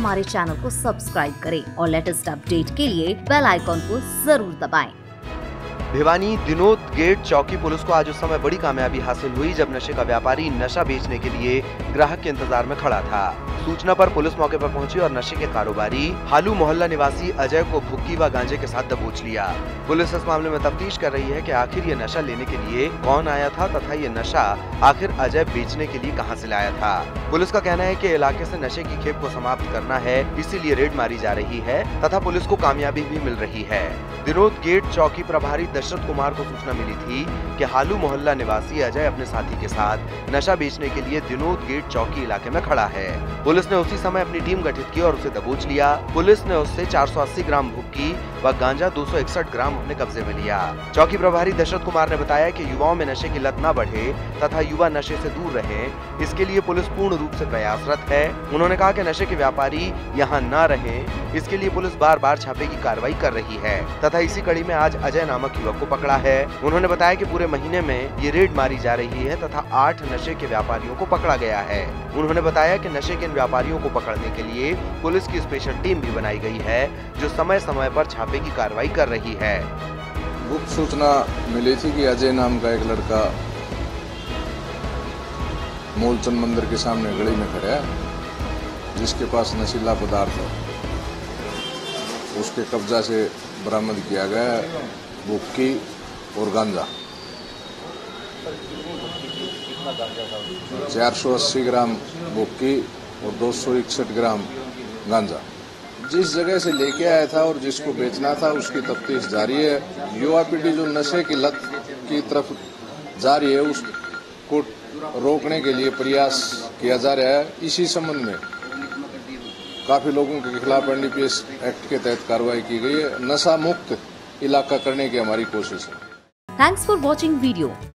हमारे चैनल को सब्सक्राइब करें और लेटेस्ट अपडेट के लिए बेल आइकॉन को जरूर दबाएं। भिवानी दिनोद गेट चौकी पुलिस को आज उस समय बड़ी कामयाबी हासिल हुई जब नशे का व्यापारी नशा बेचने के लिए ग्राहक के इंतजार में खड़ा था। सूचना पर पुलिस मौके पर पहुंची और नशे के कारोबारी हालू मोहल्ला निवासी अजय को भुक्की व गांजे के साथ दबोच लिया। पुलिस इस मामले में तफ्तीश कर रही है कि आखिर ये नशा लेने के लिए कौन आया था तथा ये नशा आखिर अजय बेचने के लिए कहां से लाया था। पुलिस का कहना है कि इलाके से नशे की खेप को समाप्त करना है, इसीलिए रेड मारी जा रही है तथा पुलिस को कामयाबी भी मिल रही है। दिनोद गेट चौकी प्रभारी दशरथ कुमार को सूचना मिली थी कि हालू मोहल्ला निवासी अजय अपने साथी के साथ नशा बेचने के लिए दिनोद गेट चौकी इलाके में खड़ा है। पुलिस ने उसी समय अपनी टीम गठित की और उसे दबोच लिया। पुलिस ने उससे 480 ग्राम भुक्की व गांजा 261 ग्राम अपने कब्जे में लिया। चौकी प्रभारी दशरथ कुमार ने बताया कि युवाओं में नशे की लत न बढ़े तथा युवा नशे से दूर रहे, इसके लिए पुलिस पूर्ण रूप से प्रयासरत है। उन्होंने कहा कि नशे के व्यापारी यहाँ न रहे, इसके लिए पुलिस बार बार छापे की कार्रवाई कर रही है तथा इसी कड़ी में आज अजय नामक युवक को पकड़ा है। उन्होंने बताया कि पूरे महीने में ये रेड मारी जा रही है तथा 8 नशे के व्यापारियों को पकड़ा गया है। उन्होंने बताया कि नशे के इन व्यापारियों को पकड़ने के लिए पुलिस की स्पेशल टीम भी बनाई गई है जो समय समय पर छापे की कार्रवाई कर रही है। गुप्त सूचना मिली थी कि अजय नाम का एक लड़का मूलचंद मंदिर के सामने गली में खड़ा है, जिसके पास नशीला पदार्थ है। उसके कब्जा से बरामद किया गया है भुक्की और गांजा। 480 ग्राम भुक्की और 261 ग्राम गांजा। जिस जगह से लेके आया था और जिसको बेचना था उसकी तफ्तीश जारी है। युवा पीढ़ी जो नशे की लत की तरफ जा रही है उसको रोकने के लिए प्रयास किया जा रहा है। इसी संबंध में काफी लोगों के खिलाफ एनडीपीएस एक्ट के तहत कार्रवाई की गई है। नशा मुक्त इलाका करने की हमारी कोशिश है। Thanks for watching video.